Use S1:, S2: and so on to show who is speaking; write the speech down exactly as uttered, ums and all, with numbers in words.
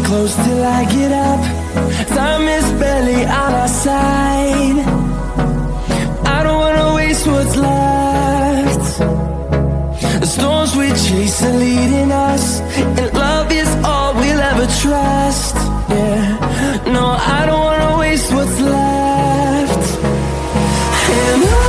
S1: close till I get up. Time is barely on our side. I don't wanna waste what's left. The storms we chase are leading us, and love is all we'll ever trust. Yeah, no, I don't wanna waste what's left. And I